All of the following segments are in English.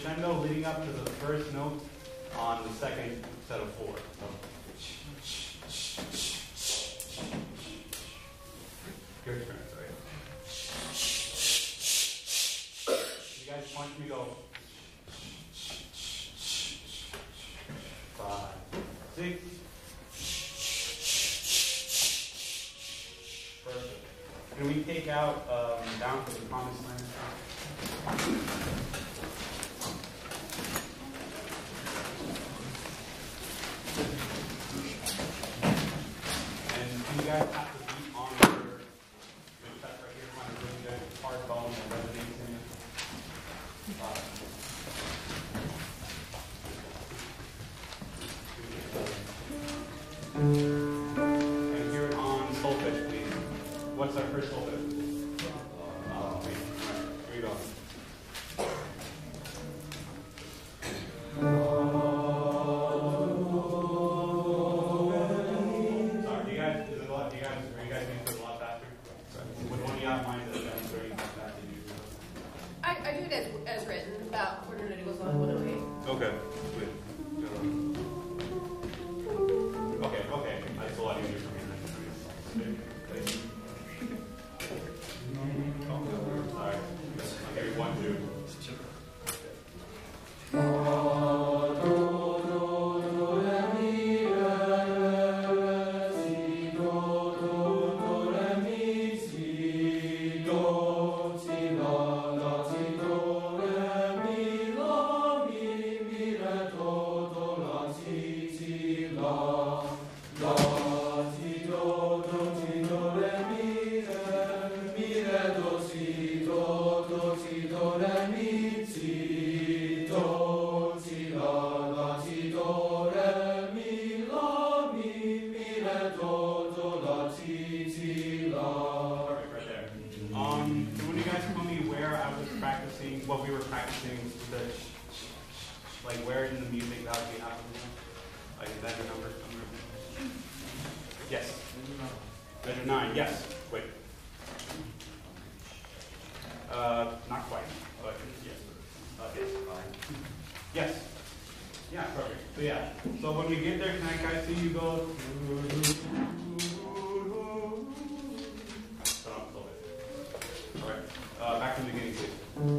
crescendo leading up to the first note on the second set of 4. So. Your turn, sorry. You guys want me to go 5, 6. Perfect. Can we take out down to the promised land? And you guys have to beat on your chest right here, kind of really good hard bone that resonates in it. And hear it on solfege, please. What's our first solfege? Wait. Here you go. Sorry, you guys, is it a lot? Are you guys being put a lot faster? Would one of you have mind that demonstrating how fast you do? I do it as written, about quarter minute goes on 108. Okay. Sweet. Okay. That's a lot easier for me. Sorry. Okay, 1, 2. What we were practicing, like where in the music that would be happening? Like is that your number? Yes. Measure 9. Yes. Wait. Not quite. But yes. Okay. Yes. Yeah. Perfect. So yeah. So when we get there, can I guys see you go? All right. Back to the beginning, please.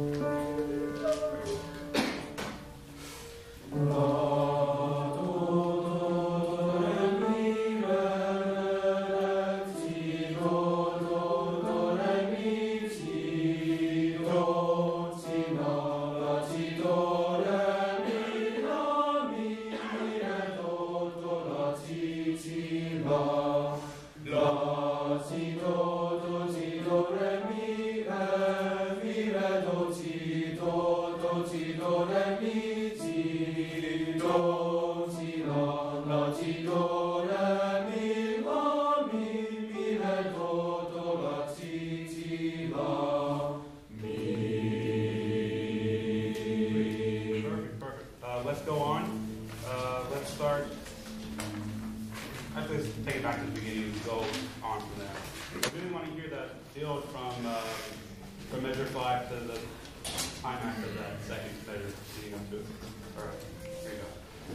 Let's go on. Let's start. Actually, let's take it back to the beginning and go on from there. I really want to hear that build from measure 5 to the climax of that second measure leading up to it. All right, here you go.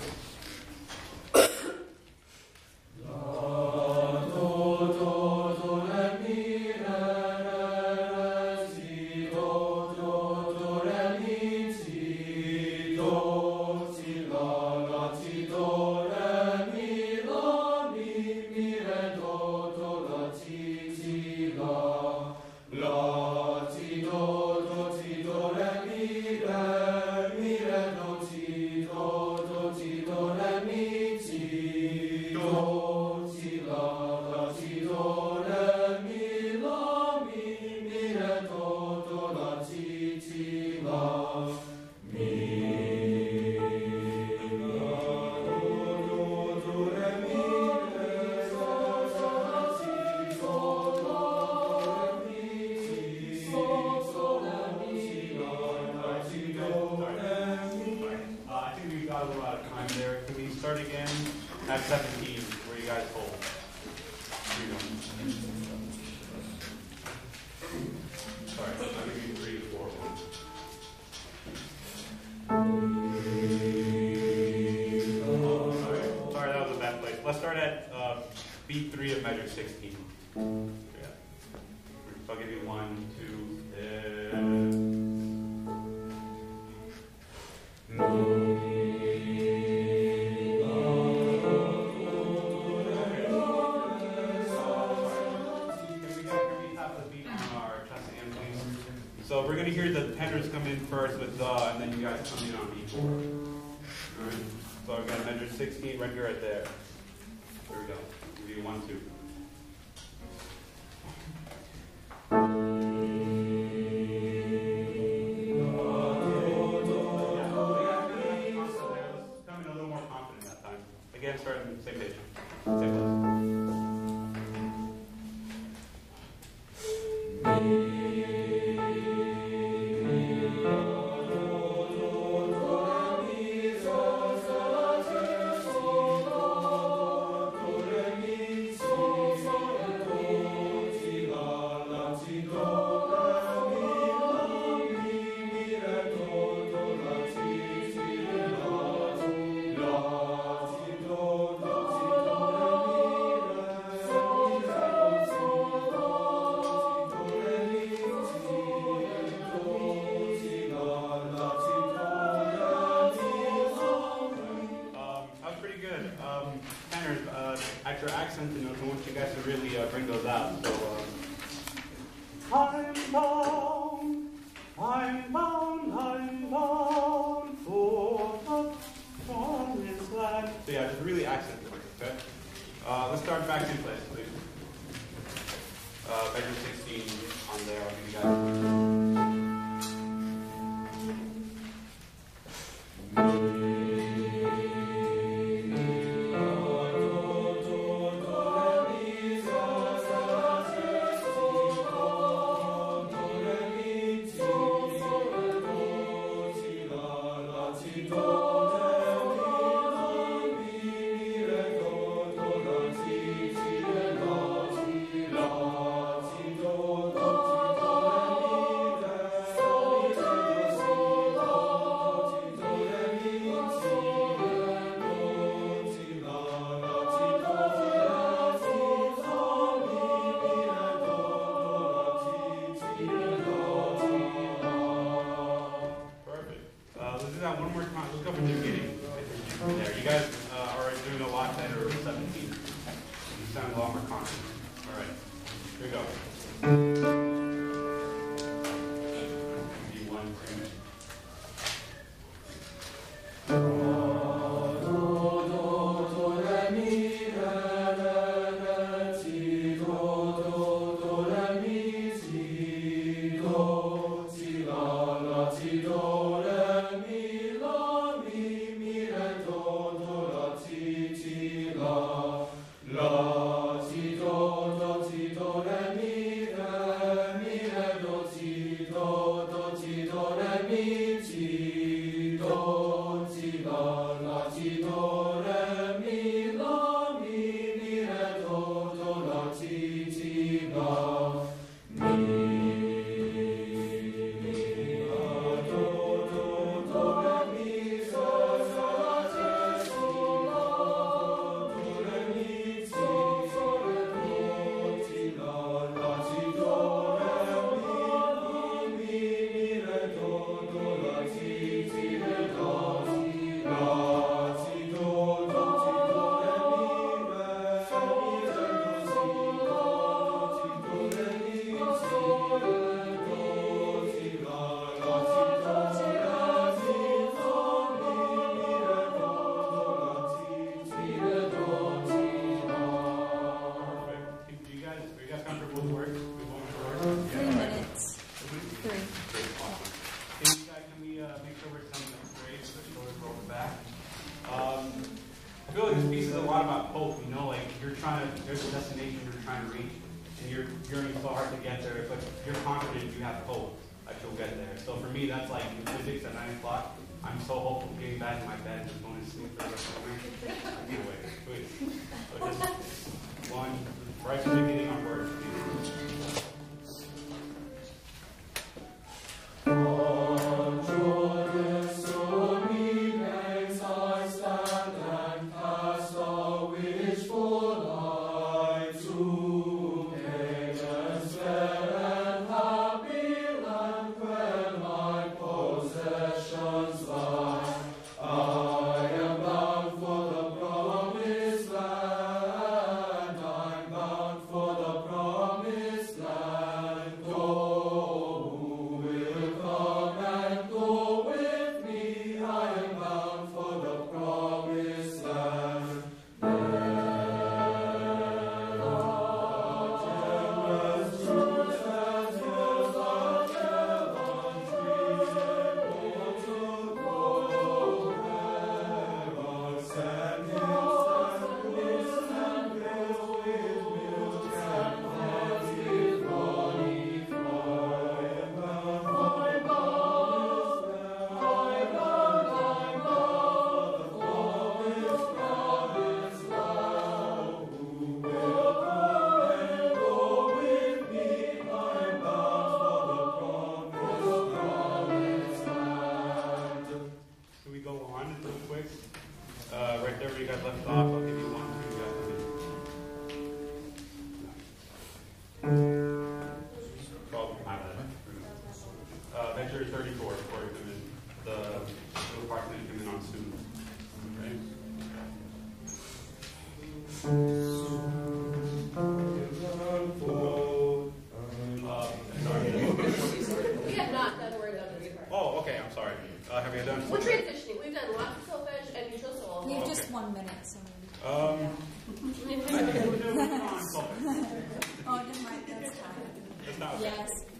Start again at 17, where you guys hold. Here you go. Sorry, I'll give you 3 to 4. beat 3 of measure 16. Yeah. So I'll give you 1, 2, So we're going to hear the tenors come in first with the, and then you guys come in on E4. Alright? So I've got measure 16 right here, right there. Here we go. Give you 1, 2. Come in a little more confident that time. Again, start in the same page. Same place. At your accent, I want you guys to really bring those out. So, I'm bound for the promised land. So yeah, just really accent it, okay? Let's start back in place, please. Measure 16 on there. I'll give you guys. One more time. Let's go from the beginning. There. You guys are doing a lot better with 17. You sound a lot more confident. All right. Here we go. D1, 3 minutes. 3. Can we make sure we're telling them straight so the shoulders roll back? I feel like this piece is a lot about hope. You know, like there's a destination you're trying to reach, and you're yearning so hard to get there, but you're confident you have hope that you'll get there. So for me, that's like in physics at 9 o'clock. I'm so hopeful getting back in my bed and just going to sleep for the rest of the week. I can't wait. Sweet. So just one, right from the beginning on words. I stand and cast a wishful eye. 34 before you come in. The park committee come in on soon. Right? We have not done words on this part. Oh, okay, I'm sorry. Have you done? We're transitioning. We've done lots of solfege and neutral soul. We have Okay. just 1 minute, so I think we'll do it on solfege. oh, never mind, that's time. It's not okay. Yes.